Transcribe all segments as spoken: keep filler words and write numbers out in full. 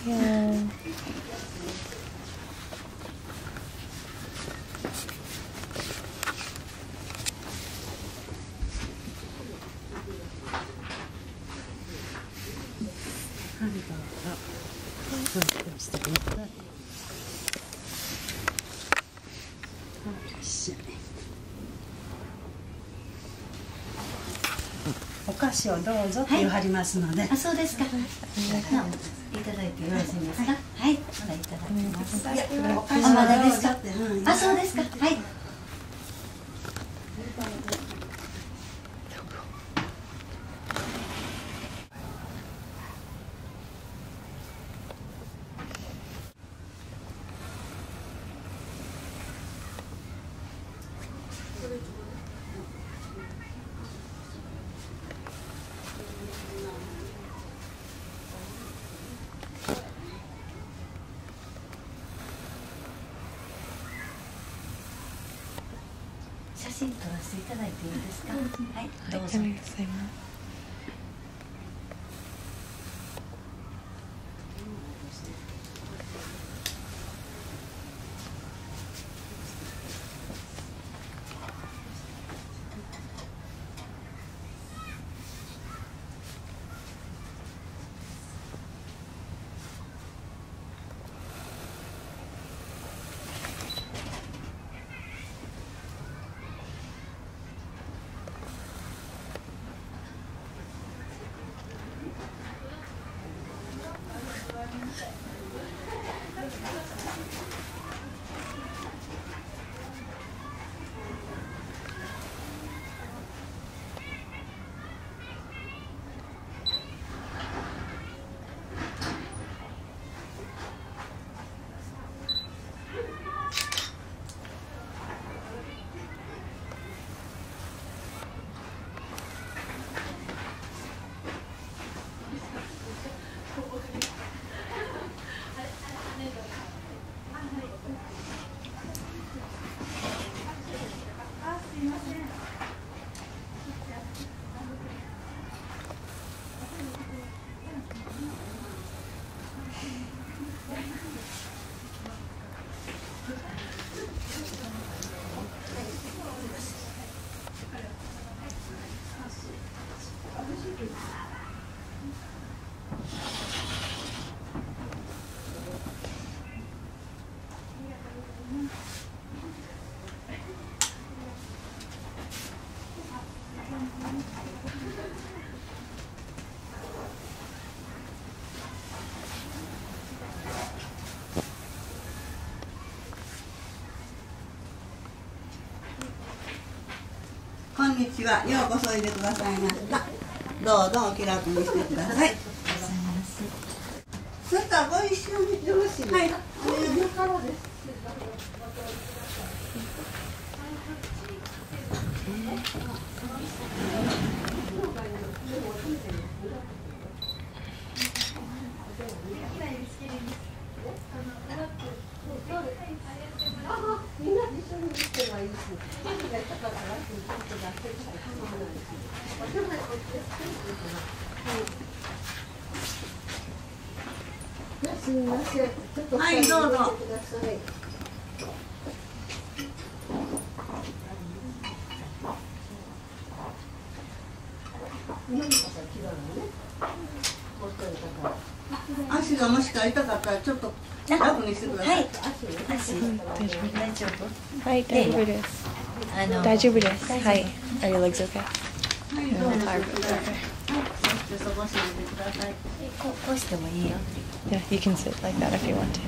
Yeah. お菓子をどうぞって言わはりますので。 あ、そうですか。いただいてよろしいですか。はい、まだいただきます。 お菓子はまだですかって。 あ、そうですか。はい。写真撮らせていただいていいですか。はい、どうぞ。 こんにちは。ようこそおいでくださいました。どうぞお気楽にしてください。そしたらご一緒によろしいですか。はい。みんな一緒に見てはいいし。すみません。はい、どうぞ。足がもしか痛かったらちょっと楽にしてください。 はい、足大丈夫？ はい、大丈夫です。大丈夫です。はい。Are your legs okay? はい、どうぞ。そしてそこしてみてください。 こうこうしてもいいよ。 Yeah, you can sit like that if you want to.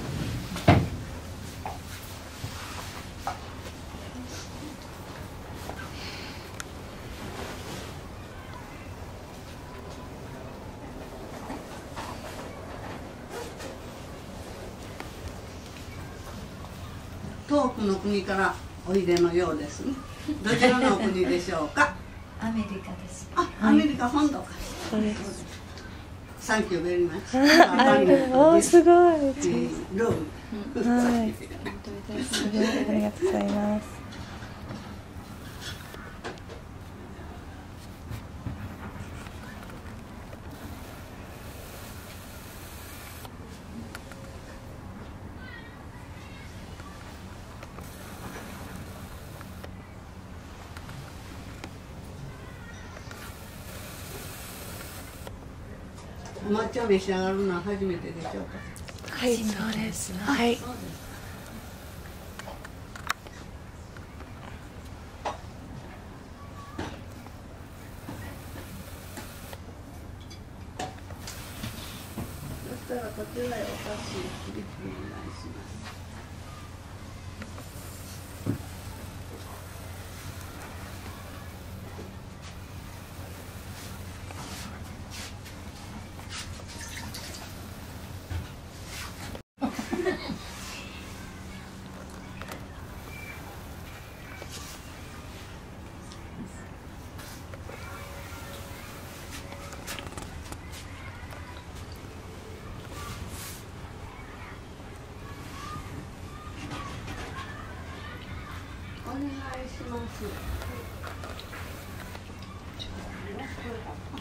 遠くの国からおいでのようですね。どちらの国でしょうか。 アメリカです。 あ、アメリカ本土か。 そうです。 サンキューベリーマッチ。 おー、すごい。 ローブ。 はい。すごい、ありがとうございます。 抹茶召し上がるのは初めてでしょうか。 はい、そうです。はい。 そしたらこちらへお菓子フリップお願いします。お願いします。